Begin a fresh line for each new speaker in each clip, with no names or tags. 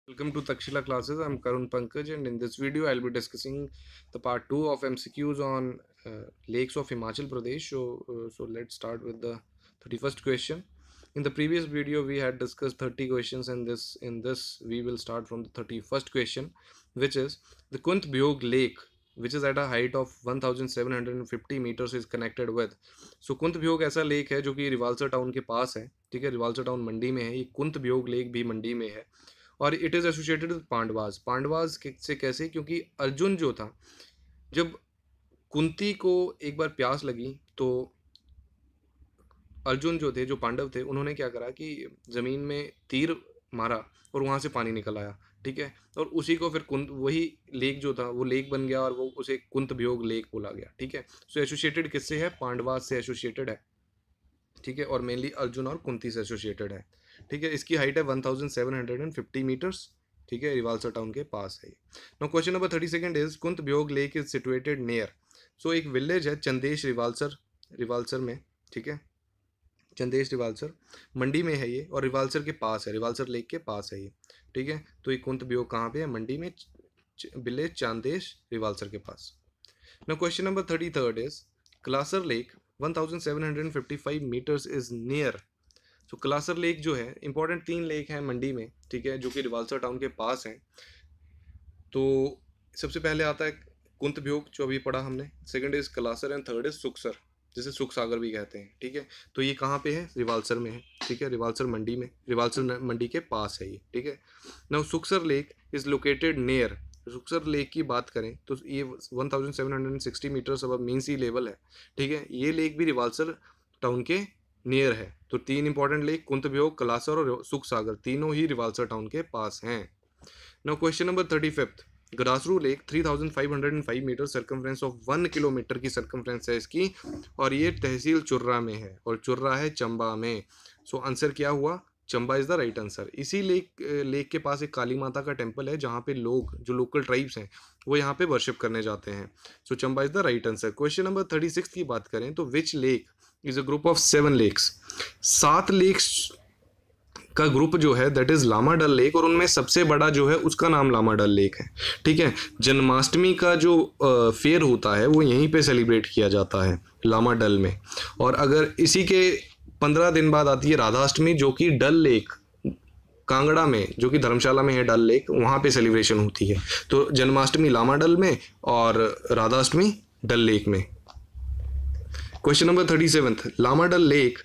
Welcome to Takshila classes. I'm Karun Pankaj, and in this video, I'll be discussing the part 2 of MCQs on lakes of Himachal Pradesh. So let's start with the 31st question. In the previous video, we had discussed 30 questions, and in this we will start from the 31st question, which is the Kunt Bhyog Lake, which is at a height of 1750 meters, is connected with. So कुंत भ्योग ऐसा lake है जो कि Rewalsar town के पास है, ठीक है। Rewalsar town मंडी में है, ये कुंत भ्योग लेक भी मंडी में है, और it is associated with Pandavas. Pandavas से कैसे? क्योंकि अर्जुन जो था, जब कुंती को एक बार प्यास लगी तो अर्जुन जो थे, जो पांडव थे, उन्होंने क्या करा कि ज़मीन में तीर मारा और वहाँ से पानी निकल आया, ठीक है। और उसी को फिर कुंत, वही लेक जो था वो लेक बन गया और वो उसे कुंत भ्योग लेक बोला गया, ठीक है। सो एसोसिएटेड किससे है? पांडवास से एसोसिएटेड है, ठीक है, और मेनली अर्जुन और कुंती से एसोसिएटेड है, ठीक है। इसकी हाइट है 1750 मीटर्स, ठीक है, रिवाल्सर टाउन के पास है। Now question number 32 is Kunt Bhyog lake is situated near. So एक विलेज है चंदेश रिवाल्सर में, ठीक है। चंदेश रिवाल्सर मंडी में है ये, और रिवाल्सर के पास है, रिवाल्सर लेक के पास है ये, ठीक है। तो ये कुंत भ्योग कहाँ पे है? मंडी में, विलेज चांदेश रिवाल्सर के पास। Now question number 33 is Kalasar lake 1755 metres is near. So Kalasar lake जो है, इंपॉर्टेंट 3 लेक हैं मंडी में, ठीक है, जो कि रिवाल्सर टाउन के पास हैं। तो सबसे पहले आता है कुंत भ्योग, जो अभी पढ़ा हमने, second is Kalasar, and third is Suksar, जिसे सुख सागर भी कहते हैं, ठीक है। तो ये कहाँ पे है? रिवाल्सर में है, ठीक है, रिवाल्सर मंडी में, रिवाल्सर मंडी के पास है ये, ठीक है। Now Suksar lake is located near. Suksar lake की बात करें तो ये 1760 मीटर्स अब मीन सी लेवल है, ठीक है। ये लेक भी रिवाल्सर टाउन के नियर है। तो 3 इंपॉर्टेंट लेक, कुंत भ्योग, कलासर और सुख सागर, तीनों ही रिवाल्सर टाउन के पास हैं। Now question number 35, Gharasru lake 3505 metre circumference of 1 kilometre की सर्कमफ्रेंस है इसकी, और ये तहसील चुर्रा में है, और चुर्रा है चंबा में। सो आंसर क्या हुआ? Chamba is the right answer. इसी लेक के पास एक काली माता का टेम्पल है, जहाँ पे लोग, जो लोकल ट्राइब्स हैं, वो यहाँ पे वर्शिप करने जाते हैं। So Chamba is the right answer. Question number 36 की बात करें तो which lake is a group of 7 lakes. 7 lakes का ग्रुप जो है that is Lama Dal lake, और उनमें सबसे बड़ा जो है उसका नाम लामा डल लेक है, ठीक है। जन्माष्टमी का जो फेयर होता है वो यहीं पे सेलिब्रेट किया जाता है, लामा डल में। और अगर इसी के 15 दिन बाद आती है राधाष्टमी, जो कि डल लेक, कांगड़ा में, जो कि धर्मशाला में है डल लेक, वहाँ पे सेलिब्रेशन होती है। तो जन्माष्टमी लामा डल में और राधाष्टमी डल लेक में। Question number 37, Lama Dal lake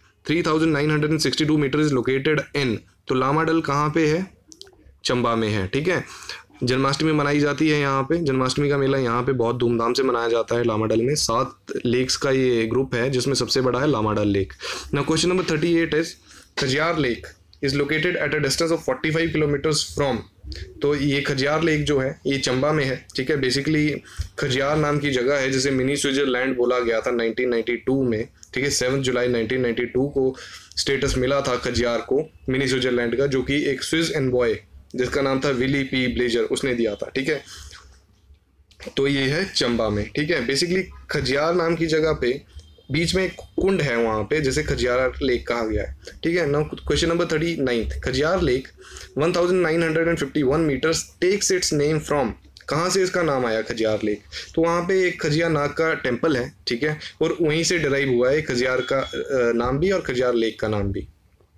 3962 metre is located in. तो लामा डल कहाँ पे है? चंबा में है, ठीक है। जन्माष्टमी मनाई जाती है यहाँ पे, जन्माष्टमी का मेला यहाँ पे बहुत धूमधाम से मनाया जाता है लामा डल में। 7 लेक्स का ये ग्रुप है, जिसमें सबसे बड़ा है Lama Dal lake. Now question number 38 is Khajjiar lake is located at a distance of 45 kilometres from. तो ये खजियार लेक जो है ये चंबा में है, ठीक है। बेसिकली खजियार नाम की जगह है, जिसे मिनी स्विट्जरलैंड बोला गया था 1992 में, ठीक है। 7 जुलाई 1992 को स्टेटस मिला था खजियार को मिनी स्विट्जरलैंड का, जो कि एक स्विस एनबॉय जिसका नाम था विली पी ब्लेजर, उसने दिया था, ठीक है। तो ये है चंबा में, ठीक है। बेसिकली खजियार नाम की जगह पे बीच में एक कुंड है वहाँ पे, जिसे खजियार लेक कहा गया है, ठीक है। Now question number 39, Khajjiar lake 1951 metres takes its name from. कहाँ से इसका नाम आया खजियार लेक? तो वहाँ पे एक खजियार नाग का टेम्पल है, ठीक है, और वहीं से डिराइव हुआ है खजियार का नाम भी और खजियार लेक का नाम भी।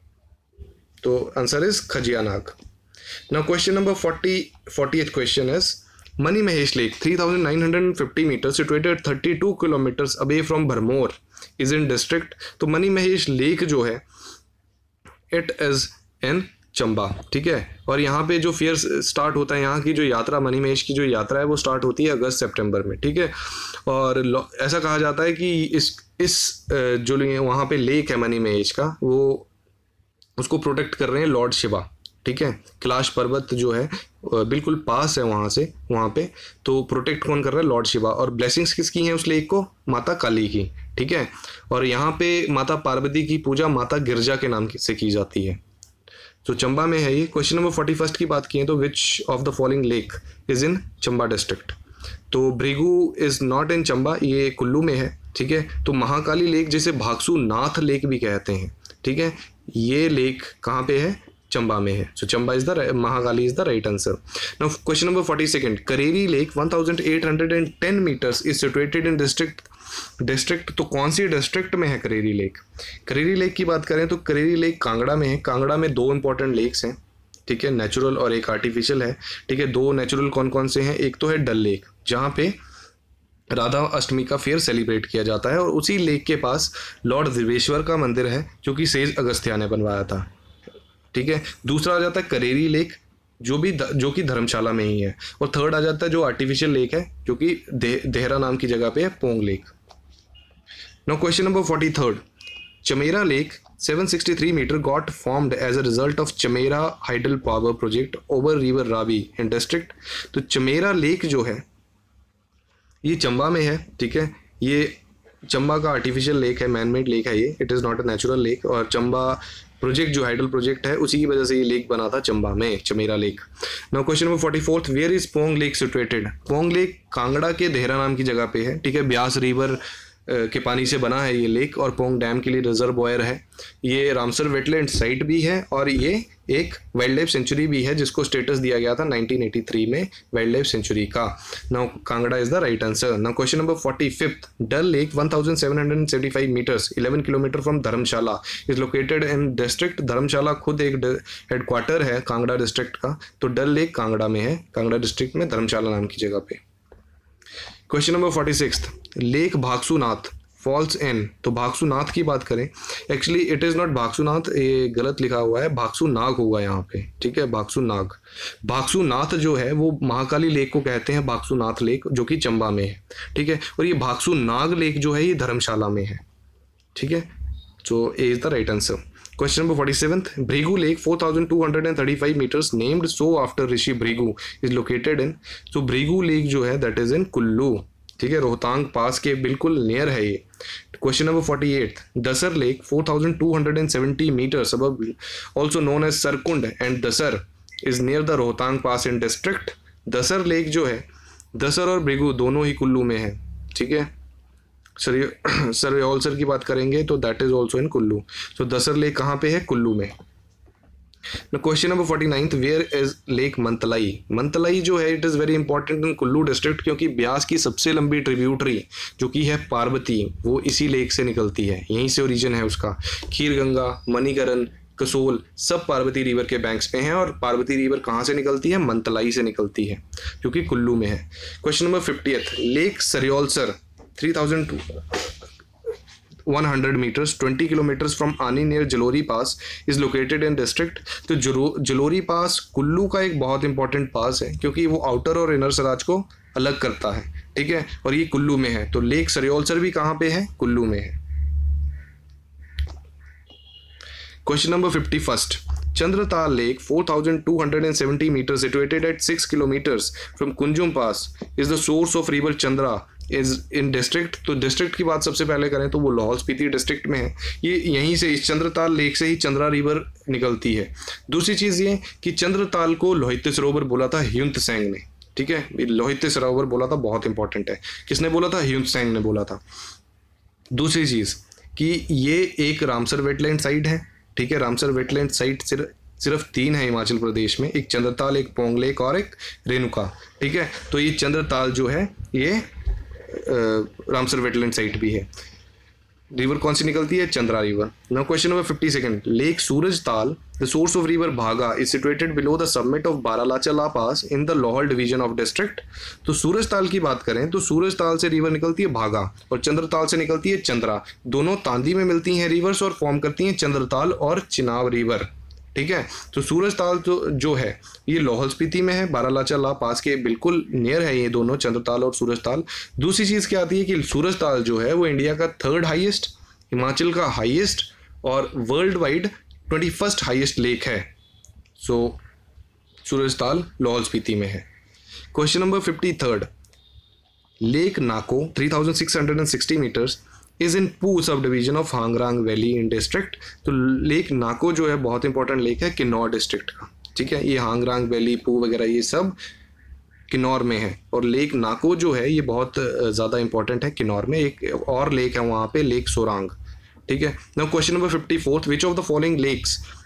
तो answer is Khajji Nag. Now question number 40th question is Mani Mahesh lake 3950 metre situated 32 kilometres away from Bharmour is in district. तो मनी महेश लेक जो है इट इज इन चंबा, ठीक है। और यहाँ पे जो फेयर स्टार्ट होता है, यहाँ की जो यात्रा, मनी महेश की जो यात्रा है, वो स्टार्ट होती है अगस्त सितंबर में, ठीक है। और ऐसा कहा जाता है कि इस जो वहाँ पे लेक है मनी महेश का, वो उसको प्रोटेक्ट कर रहे हैं लॉर्ड शिवा, ठीक है। कैलाश पर्वत जो है बिल्कुल पास है वहाँ से, वहाँ पे तो प्रोटेक्ट कौन कर रहा है? लॉर्ड शिवा। और ब्लेसिंग्स किसकी हैं उस लेक को? माता काली की, ठीक है। और यहाँ पे माता पार्वती की पूजा माता गिरजा के नाम से की जाती है। तो चंबा में है ये। क्वेश्चन नंबर 41 की बात की तो which of the following lake is in Chamba district. तो Bhrigu is not in Chamba, ये कुल्लू में है, ठीक है। तो महाकाली लेक, जिसे भागसू नाथ लेक भी कहते हैं, ठीक है, ये लेक कहाँ पे है? चंबा में है। So Chamba is the Mahakali is the right answer. Now question number 42, Kareri lake 1810 metres is situated in district, तो कौन सी डिस्ट्रिक्ट में है करेरी लेक? करेरी लेक की बात करें तो करेरी लेक कांगड़ा में है। कांगड़ा में दो इंपॉर्टेंट लेक्स हैं, ठीक है, नेचुरल और एक आर्टिफिशियल है, ठीक है। दो नेचुरल कौन कौन से हैं? एक तो है डल लेक, जहाँ पे राधा अष्टमी का फेयर सेलिब्रेट किया जाता है, और उसी लेक के पास लॉर्ड देवेश्वर का मंदिर है जो कि सेज अगस्त्या ने बनवाया था, ठीक है। दूसरा आ जाता है करेरी लेक जो कि धर्मशाला में ही है, और थर्ड आ जाता है जो आर्टिफिशियल लेक है जो कि देहरा नाम की जगह पे है, Pong lake. Now question number 43, Chamera lake 763 metre got formed as a result of Chamera hydel power project over river Ravi in district. तो चमेरा लेक जो है ये चंबा में है, ठीक है। ये चंबा का आर्टिफिशियल लेक है, मैन मेड लेक है ये, it is not a natural lake. और चंबा प्रोजेक्ट जो हाइडल प्रोजेक्ट है उसी की वजह से ये लेक बना था चंबा में, Chamera lake. Now question number 44, where is Pong lake situated? Pong lake Kangra के देहरा नाम की जगह पे है, ठीक है। ब्यास रिवर के पानी से बना है ये लेक, और पोंग डैम के लिए रिजर्वॉयर है। ये रामसर वेटलैंड साइट भी है, और ये एक वाइल्ड लाइफ सेंचुरी भी है जिसको स्टेटस दिया गया था 1983 में वाइल्ड लाइफ सेंचुरी का। Now Kangra is the right answer. Now question number 45, Dal lake 1775 metres 11 kilometre from Dharamshala is located in district. Dharamshala खुद एक हेडक्वार्टर है कांगड़ा डिस्ट्रिक्ट का, तो डल लेक कांगड़ा में है, कांगड़ा डिस्ट्रिक्ट में धर्मशाला नाम की जगह पे। Question number 46, lake Bhagsunath falls in. तो भागसूनाथ की बात करें, actually it is not Bhagsunath, ये गलत लिखा हुआ है, भागसूनाग होगा यहाँ पे, ठीक है, भागसूनाग। भागसूनाथ जो है वो महाकाली लेक को कहते हैं, भागसूनाथ लेक जो कि चंबा में है, ठीक है। और ये भागसूनाग लेक जो है ये धर्मशाला में है, ठीक है। So A is the right answer. Question number 47, Bhrigu lake 4235 metres named so after Rishi Bhrigu is located in. तो भृगु लेक जो है दैट इज इन कुल्लू, ठीक है, रोहतांग पास के बिल्कुल नियर है ये। Question number 48, Dashair lake 4270 metres above also known as Sarkund and Dashair is near the Rohtang pass in district. Dashair lake जो है, दसर और भृगु दोनों ही कुल्लू में है, ठीक है। सर की बात करेंगे तो that is also in Kullu. तो दसर लेक कहाँ पे है? कुल्लू में। Question number 49, where is lake Mantalai? Mantalai जो है it is very important in Kullu district, क्योंकि ब्यास की सबसे लंबी ट्रिब्यूटरी जो कि है पार्वती वो इसी लेक से निकलती है, यहीं से ओरिजिन है उसका। खीरगंगा, मणिकरण, कसोल सब पार्वती रिवर के बैंक्स पे हैं, और पार्वती रिवर कहाँ से निकलती है? मंतलाई से निकलती है जो कि कुल्लू में है। Question number 50, lake Sariolsar 3100 metres 20 kilometres from Ani near Jalori pass is located in district. तो जलोरी पास कुल्लू का एक बहुत इंपॉर्टेंट पास है, क्योंकि वो आउटर और इनर सराज को अलग करता है, ठीक है, और ये कुल्लू में है। तो लेक सरियोलसर भी कहाँ पे है? कुल्लू में है। Question number 51, Chandratal lake 4270 metre situated at 6 kilometres from Kunzum pass is the source of river Chandra is in district. तो डिस्ट्रिक्ट की बात सबसे पहले करें तो वो लाहौल स्पीति डिस्ट्रिक्ट में है। ये यहीं से इस चंद्रताल लेक से ही चंद्रा रिवर निकलती है। दूसरी चीज़ ये कि चंद्रताल को लोहित सरोवर बोला था ह्युंत सेंग ने, ठीक है, लोहित सरोवर बोला था, बहुत इंपॉर्टेंट है। किसने बोला था? ह्युंत सेंग ने बोला था। दूसरी चीज़ कि ये एक रामसर वेटलैंड साइट है, ठीक है। रामसर वेटलैंड साइट सिर्फ 3 है हिमाचल प्रदेश में, एक चंद्रताल, एक पोंग लेक और एक रेणुका, ठीक है। तो ये चंद्रताल जो है ये रामसर वेटलैंड साइट भी है। रिवर कौन सी निकलती है? Chandra river. Now question number 52, lake Surajtal the source of river Bhaga is situated below the summit of Baralacha pass in the Lahaul division of district. तो सूरजताल की बात करें तो सूरजताल से रिवर निकलती है भागा, और चंद्रताल से निकलती है चंद्रा। दोनों तांदी में मिलती हैं रिवर्स और फॉर्म करती हैं चंद्रताल और चिनाब रिवर, ठीक है। तो सूरजताल जो है ये लाहौल स्पीति में है, बारालाचा पास के बिल्कुल नियर है ये दोनों, चंद्रताल और सूरजताल। दूसरी चीज़ क्या आती है कि सूरजताल जो है वो इंडिया का 3rd हाईएस्ट, हिमाचल का हाईएस्ट और world wide 21st highest lake है। सो सूरजताल लाहौल स्पीति में है। Question number 53, lake Nako 3660 metres is in Pooh sub division of Hangrang valley in district. तो लेक नाको जो है बहुत इंपॉर्टेंट लेक है किन्नौर डिस्ट्रिक्ट का, ठीक है। ये हांगरांग वैली, पू वगैरह ये सब किन्नौर में है, और लेक नाको जो है ये बहुत ज़्यादा इंपॉर्टेंट है किन्नौर में। एक और लेक है वहाँ पे, लेक सोरांग, ठीक है। Now question number 54, which of the following lakes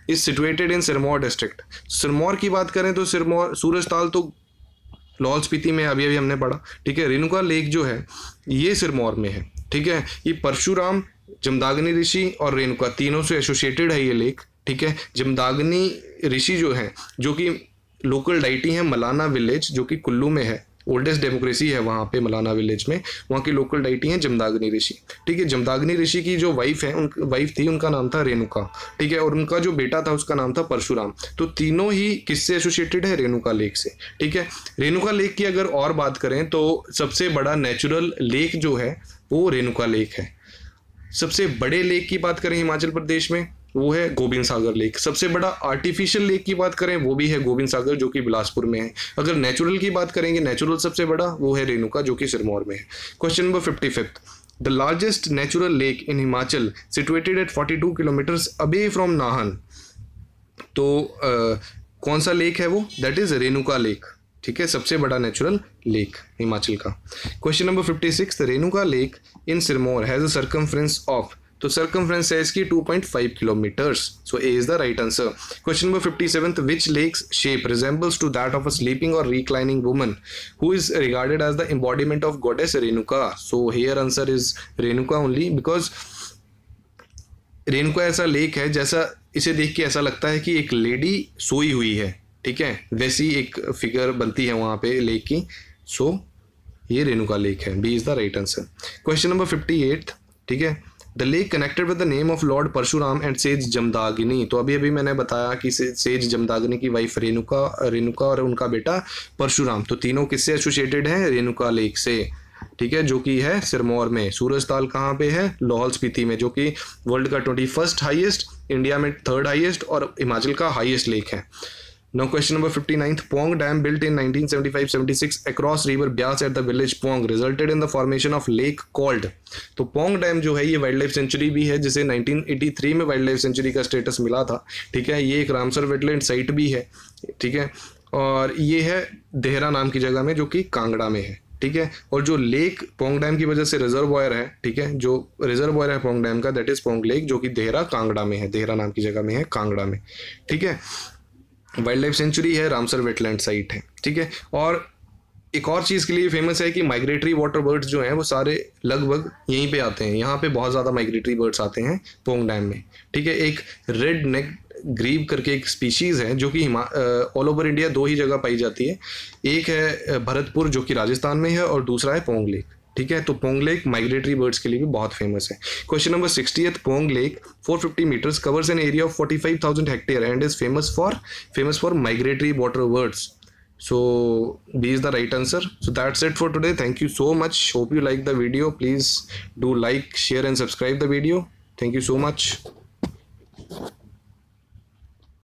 is situated in Sirmaur district. Sirmaur की बात करें तो सिरमौर, सूरजताल तो लाहौल स्पीति में अभी अभी हमने पढ़ा, ठीक है। रेणुका लेक जो है ये सिरमौर में है, ठीक है। ये परशुराम, जमदाग्नि ऋषि और रेणुका तीनों से एसोसिएटेड है ये लेक, ठीक है। जमदाग्नि ऋषि जो है, जो कि लोकल डाइटी है मलाना विलेज, जो कि कुल्लू में है, ओल्डेस्ट डेमोक्रेसी है वहाँ पे मलाना विलेज में, वहाँ की लोकल डाइटी है जमदाग्नि ऋषि, ठीक है। जमदाग्नि ऋषि की जो वाइफ है, वाइफ थी, उनका नाम था रेणुका, ठीक है। और उनका जो बेटा था उसका नाम था परशुराम। तो तीनों ही किससे एसोसिएटेड है? रेणुका लेक से, ठीक है। रेणुका लेक की अगर और बात करें तो सबसे बड़ा नेचुरल लेक जो है वो रेणुका लेक है। सबसे बड़े लेक की बात करें हिमाचल प्रदेश में, वो है गोबिंद सागर लेक। सबसे बड़ा आर्टिफिशियल लेक की बात करें वो भी है गोबिंद सागर, जो कि बिलासपुर में है। अगर नेचुरल की बात करेंगे, नेचुरल सबसे बड़ा वो है रेणुका, जो कि सिरमौर में है। Question number 55, the largest natural lake in Himachal situated at 42 kilometres away from Nahan. तो कौन सा लेक है वो? दैट इज रेणुका लेक, ठीक है। सबसे बड़ा नेचुरल लेक हिमाचल का। Question number 56, the Renuka lake in Sirmaur has a circumference of. तो सर्कमफ्रेंस है इसकी 2.5 kilometres. So A is the right answer. Question number 57, which lakes shape resembles to that of a sleeping or reclining woman who is regarded as the embodiment of goddess Renuka. So here answer is Renuka only, because Renuka ऐसा lake है जैसा इसे देख के ऐसा लगता है कि एक लेडी सोई हुई है, ठीक है, वैसी एक फिगर बनती है वहाँ पे लेक की। सो ये रेणुका लेक है, B is the right answer. Question number 58, ठीक है, the lake connected with the name of lord Parshuram and sage Jamdagni. तो अभी अभी मैंने बताया कि सेज जमदाग्नि की वाइफ रेणुका और उनका बेटा परशुराम, तो तीनों किससे एसोसिएटेड हैं? रेणुका लेक से, ठीक है, जो कि है सिरमौर में। सूरजताल कहाँ पे है? लाहौल स्पीति में, जो कि वर्ल्ड का 21st हाईएस्ट, इंडिया में 3rd हाईएस्ट और हिमाचल का हाईएस्ट लेक है। Now question number 59, Pong Dam built in 1975-76 across river Byas at the village Pong resulted in the formation of lake called। तो पोंग डैम जो है ये वाइल्ड लाइफ सेंचुरी भी है, जिसे 1983 में वाइल्ड लाइफ सेंचुरी का स्टेटस मिला था, ठीक है। ये एक रामसर वेटलैंड साइट भी है, ठीक है, और ये है देहरा नाम की जगह में, जो कि कांगड़ा में है, ठीक है। और जो लेक पोंग डैम की वजह से रिजर्वॉयर है, ठीक है, जो रिजर्वॉयर है पोंग डैम का, दैट इज पोंग लेक, जो कि देहरा कांगड़ा में है, देहरा नाम की जगह में है, कांगड़ा में, ठीक है। वाइल्ड लाइफ सेंचुरी है, रामसर वेटलैंड साइट है, ठीक है। और एक और चीज़ के लिए फेमस है कि माइग्रेटरी वाटर बर्ड्स जो हैं वो सारे लगभग यहीं पे आते हैं। यहाँ पे बहुत ज़्यादा माइग्रेटरी बर्ड्स आते हैं पोंग डैम में, ठीक है। एक रेड नेक ग्रीव करके एक स्पीशीज़ है जो कि ऑल ओवर इंडिया 2 ही जगह पाई जाती है। एक है भरतपुर, जो कि राजस्थान में है, और दूसरा है पोंग लेक, ठीक है। तो पोंग लेक माइग्रेटरी बर्ड्स के लिए भी बहुत फेमस है। Question number 60, Pong lake 450 metres covers an area of 45,000 hectare and is famous for migratory water birds. So B is the right answer. So that's it for today. Thank you so much. Hope you like the video. Please do like, share and subscribe the video. Thank you so much.